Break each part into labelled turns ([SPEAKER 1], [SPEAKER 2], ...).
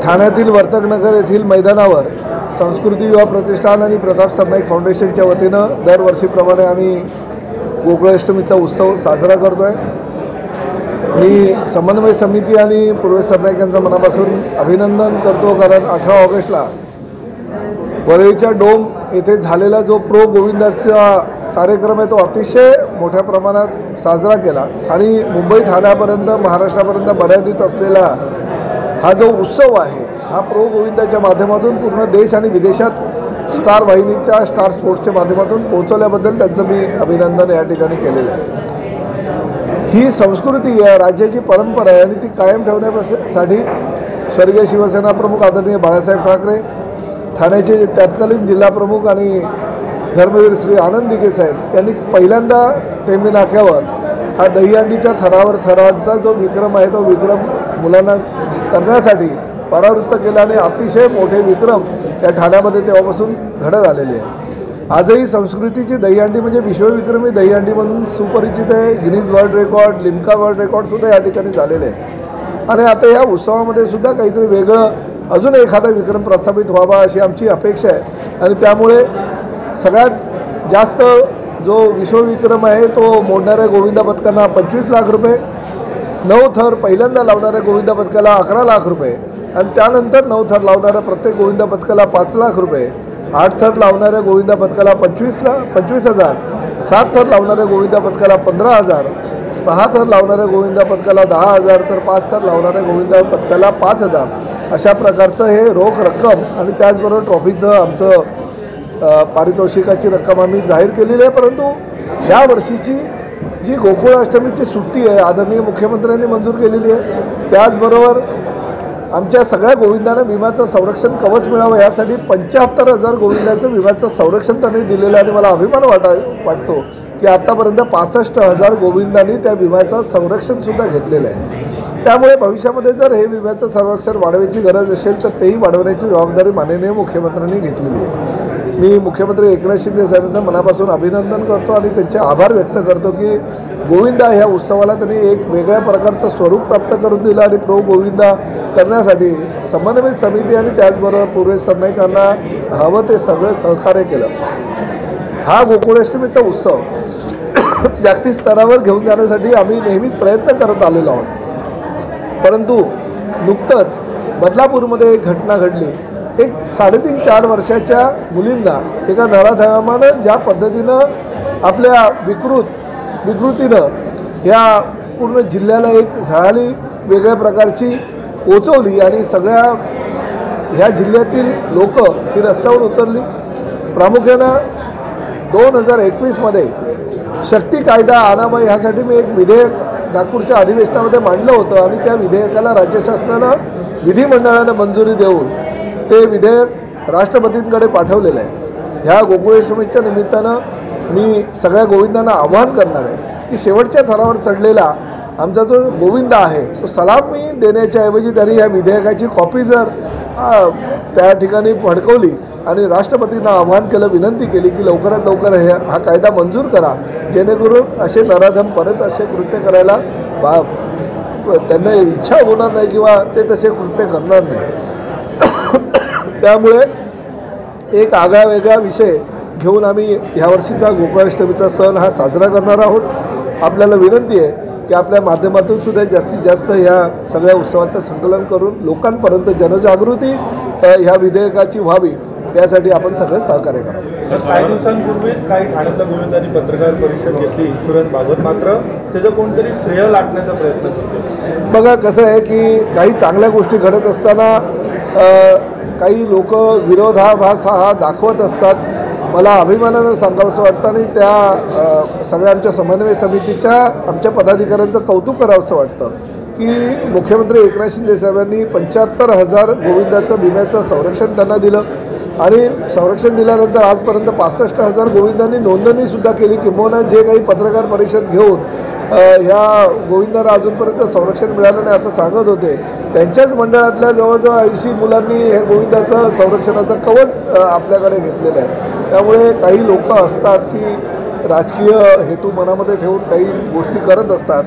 [SPEAKER 1] ठाण्यातील वर्तकनगर येथील मैदानावर संस्कृती युवा प्रतिष्ठान आणि प्रताप सरनाईक फाउंडेशनच्या वतीनं दरवर्षीप्रमाणे आम्ही गोकुळाष्टमीचा उत्सव साजरा करतो आहे। मी समन्वय समिती आणि पूर्व सरनाईक यांचं मनापासून अभिनंदन करतो, कारण 18 ऑगस्टला वरळीच्या डोम येथे झालेला जो प्रो गोविंदाचा कार्यक्रम आहे तो अतिशय मोठ्या प्रमाणात साजरा केला आणि मुंबई ठाण्यापर्यंत महाराष्ट्रापर्यंत मर्यादित असलेला हा जो उत्सव आहे हा प्रो गोविंदाच्या माध्यमातून पूर्ण देश आणि विदेशात स्टार वाहिनीच्या स्टार स्पोर्ट्सच्या माध्यमातून पोहोचवल्याबद्दल त्यांचं मी अभिनंदन या ठिकाणी केलेलं आहे। ही संस्कृती या राज्याची परंपरा आहे आणि ती कायम ठेवण्यासाठी स्वर्गीय शिवसेना प्रमुख आदरणीय बाळासाहेब ठाकरे, ठाण्याचे तत्कालीन जिल्हा प्रमुख आणि धर्मवीर श्री आनंद दिघे साहेब यांनी पहिल्यांदा टेंबी नाक्यावर हा दहीहंडीच्या थरांचा जो विक्रम आहे तो विक्रम मुलांना करण्यासाठी परावृत्त केला आणि अतिशय मोठे विक्रम या ठाण्यामध्ये तेव्हापासून घडत आलेले आहे। आजही संस्कृतीची दहीहंडी म्हणजे विश्वविक्रमी दहीहंडी म्हणून सुपरिचित आहे। Guinness world record, Limca world रेकॉर्डसुद्धा या ठिकाणी झालेले आहे आणि आता या उत्सवामध्ये सुद्धा काहीतरी वेगळं अजून एखादा विक्रम प्रस्थापित व्हावा अशी आमची अपेक्षा आहे आणि त्यामुळे सगळ्यात जास्त जो विश्वविक्रम आहे तो मोडणाऱ्या गोविंदा पथकांना 25 लाख रुपये, 9 थर पहिल्यांदा लावणाऱ्या गोविंदा पथकाला 11 लाख रुपये आणि त्यानंतर 9 थर लावणाऱ्या प्रत्येक गोविंदा पथकाला 5 लाख रुपये, 8 थर लावणाऱ्या गोविंदा पथकाला 25,000, 7 थर लावणाऱ्या गोविंदा पथकाला 15,000, 6 थर लावणाऱ्या गोविंदा पथकाला 10,000 तर 5 थर लावणाऱ्या गोविंदा पथकाला 5,000 अशा प्रकारचं हे रोख रक्कम आणि त्याचबरोबर ट्रॉफीचं आमचं पारितोषिकाची रक्कम आम्ही जाहीर केलेली आहे। परंतु या वर्षीची जी गोकुळाष्टमीची सुट्टी आहे आदरणीय मुख्यमंत्र्यांनी मंजूर केलेली आहे, त्याचबरोबर आमच्या सगळ्या गोविंदांना विम्याचं संरक्षण कवच मिळावं यासाठी 75,000 गोविंदाचं विम्याचं संरक्षण त्यांनी दिलेलं आहे आणि मला अभिमान वाटतो की आत्तापर्यंत 65,000 गोविंदांनी त्या विम्याचं संरक्षणसुद्धा घेतलेलं आहे। त्यामुळे भविष्यामध्ये जर हे विम्याचं संरक्षण वाढवायची गरज असेल तर तेही वाढवण्याची जबाबदारी माननीय मुख्यमंत्र्यांनी घेतलेली आहे। मी मुख्यमंत्री एकनाथ शिंदे साहेबांचं मनापासून अभिनंदन करतो आणि त्यांचे आभार व्यक्त करतो की गोविंदा ह्या उत्सवाला त्यांनी एक वेगळ्या प्रकारचं स्वरूप प्राप्त करून दिलं आणि प्रो गोविंदा करण्यासाठी समन्वय समिती आणि त्याचबरोबर पूर्व सरनाईकांना हवं ते सगळं सहकार्य केलं। हा गोकुळाष्टमीचा उत्सव जागतिक स्तरावर घेऊन जाण्यासाठी आम्ही नेहमीच प्रयत्न करत आलेलो आहोत, परंतु नुकतंच बदलापूरमध्ये एक घटना घडली। एक 3.5-4 वर्षाच्या मुलींना एका नराधमानं ज्या पद्धतीनं आपल्या विकृतीनं ह्या पूर्ण जिल्ह्याला एक झळाळी वेगळ्या प्रकारची पोचवली आणि सगळ्या ह्या जिल्ह्यातील लोक ही रस्त्यावर उतरली। प्रामुख्यानं 2021मध्ये शक्ती कायदा आणावा ह्यासाठी मी एक विधेयक नागपूरच्या अधिवेशनामध्ये मांडलं होतं आणि त्या विधेयकाला राज्य शासनानं विधिमंडळानं मंजुरी देऊन ते विधेयक राष्ट्रपतींकडे पाठवलेलं आहे। ह्या गोकुळाष्टमीच्या निमित्तानं मी सगळ्या गोविंदांना आवाहन करणार आहे की शेवटच्या थरावर चढलेला आमचा जो गोविंदा आहे तो सलामी देण्याच्या ऐवजी त्यांनी ह्या विधेयकाची कॉपी जर त्या ठिकाणी फडकवली आणि राष्ट्रपतींना आवाहन केलं, विनंती केली की लवकरात लवकर हा कायदा मंजूर करा, जेणेकरून असे नराधम परत असे कृत्य करायला त्यांना इच्छा होणार नाही किंवा ते तसे कृत्य करणार नाही। त्यामुळे एक आगळा वेगळा विषय घेऊन आम्ही ह्यावर्षीचा गोकुळाष्टमीचा सण हा साजरा करणार आहोत। आपल्याला विनंती आहे की आपल्या माध्यमातून सुद्धा जास्तीत जास्त ह्या सगळ्या उत्सवाचं संकलन करून लोकांपर्यंत जनजागृती ह्या विधेयकाची व्हावी यासाठी आपण सगळे सहकार्य करावं।
[SPEAKER 2] काही दिवसांपूर्वीच काही ठाण्यातल्या गोविंदांनी पत्रकार परिषद घेतली इन्शुरन्स बाबत, मात्र त्याचं कोणतरी श्रेय लाटण्याचा प्रयत्न करतो।
[SPEAKER 1] बघा कसं आहे की काही चांगल्या गोष्टी घडत असताना काही लोक विरोधाभास हा दाखवत असतात। मला अभिमानानं सांगावंसं वाटतं आणि त्या सगळ्या आमच्या समन्वय समितीच्या आमच्या पदाधिकाऱ्यांचं कौतुक करावंसं वाटतं की मुख्यमंत्री एकनाथ शिंदे साहेबांनी 75,000 गोविंदाचं विम्याचं संरक्षण त्यांना दिलं आणि संरक्षण दिल्यानंतर आजपर्यंत 65,000 गोविंदांनी नोंदणीसुद्धा केली। किंबहुना जे काही पत्रकार परिषद घेऊन ह्या गोविंदांना अजूनपर्यंत संरक्षण मिळालं नाही असं सांगत होते, त्यांच्याच मंडळातल्या जवळजवळ 80 मुलांनी हे गोविंदाचं संरक्षणाचं कवच आपल्याकडे घेतलेलं आहे। त्यामुळे काही लोक असतात की राजकीय हेतू मनामध्ये ठेवून काही गोष्टी करत असतात।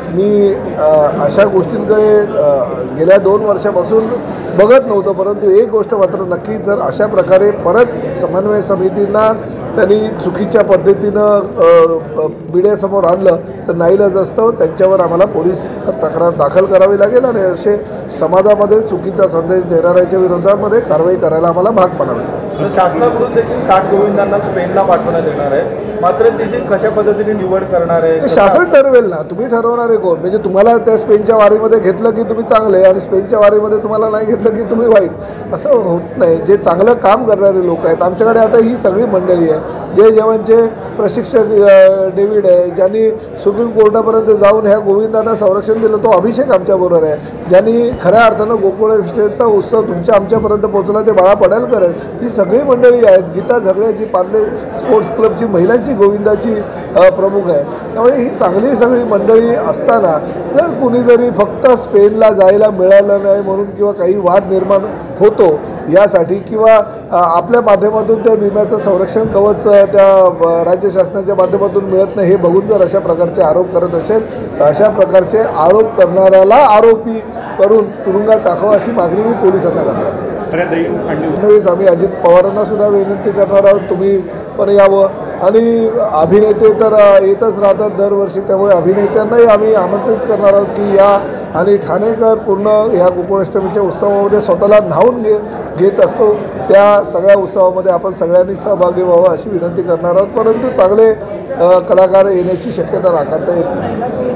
[SPEAKER 1] मी अशा गोष्टींकडे गेल्या 2 वर्षापासून बघत नव्हतो, परंतु एक गोष्ट मात्र नक्की, जर अशा प्रकारे परत समन्वय समितींना त्यांनी चुकीच्या पद्धतीनं मीडियासमोर आणलं तर नाईलाज असतं, त्यांच्यावर आम्हाला पोलीस तक्रार दाखल करावी लागेल आणि असे समाजामध्ये चुकीचा संदेश देणाऱ्याच्या विरोधामध्ये कारवाई करायला आम्हाला भाग पडावे.
[SPEAKER 2] शासनाकडून देखील 60 गोविंदांना स्पेनला पाठवण्यात येणार आहे, मात्र त्याची कशा पद्धतीने निवड करणार आहे
[SPEAKER 1] शासन ठरवेल ना, तुम्ही ठरवणार आहे कोण. म्हणजे तुम्हाला त्या स्पेनच्या वारीमध्ये घेतलं की तुम्ही चांगले आणि स्पेनच्या वारीमध्ये तुम्हाला नाही घेतलं की तुम्ही वाईट, असं होत नाही. जे चांगलं काम करणारे लोक आहेत आमच्याकडे, आता ही सगळी मंडळी आहे, जय जवानचे प्रशिक्षक डेव्हिड आहे, ज्यांनी सुप्रीम कोर्टापर्यंत जाऊन ह्या गोविंदांना संरक्षण दिलं, तो अभिषेक आमच्याबरोबर आहे, ज्यांनी खऱ्या अर्थानं गोकुळ एक्सप्रेसचा उत्सव आमच्यापर्यंत पोहोचला ते बाळा पडळकर आहेत. ही सगळी मंडळी आहेत. गीता झगड्याची पार्ले स्पोर्ट्स क्लबची महिलांची गोविंदाची प्रमुख आहे. त्यामुळे ही चांगली सगळी मंडळी असताना जर कुणीतरी फक्त स्पेनला जायला मिळालं नाही म्हणून किंवा काही वाद निर्माण होतो यासाठी किंवा आपल्या माध्यमातून त्या विम्याचं संरक्षण कवच त्या राज्य शासनाच्या माध्यमातून मिळत नाही हे बघून जर अशा प्रकारचे आरोप करत असेल तर अशा प्रकारचे आरोप करणाऱ्याला आरोपी करून तुरुंगात टाकावं अशी मागणी मी पोलिसांना करणार. फडणवीस आम्ही अजित पवारांना सुद्धा विनंती करणार आहोत, तुम्ही पण यावं. आणि अभिनेते तर येतच राहतात दरवर्षी, त्यामुळे अभिनेत्यांनाही आम्ही आमंत्रित करणार आहोत की या. आणि ठाणेकर पूर्ण या गोकुळाष्टमीच्या उत्सवामध्ये स्वतःला न्हावून घेत असतो, त्या सगळ्या उत्सवामध्ये आपण सगळ्यांनी सहभागी व्हावं अशी विनंती करणार आहोत. परंतु चांगले कलाकार येण्याची शक्यता नाकारता येत नाही.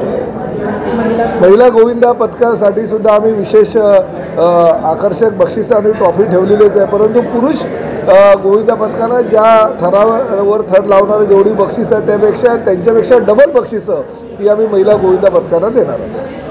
[SPEAKER 1] महिला गोविंदा पथकासाठी सुद्धा आम्ही विशेष आकर्षक बक्षिसं आणि ट्रॉफी ठेवलेलीच आहे, परंतु पुरुष गोविंदा पथकानं ज्या थरावर थर लावणारी जेवढी बक्षिसं आहेत त्यापेक्षा त्यांच्यापेक्षा डबल बक्षिसं ही आम्ही महिला गोविंदा पथकांना देणार आहोत.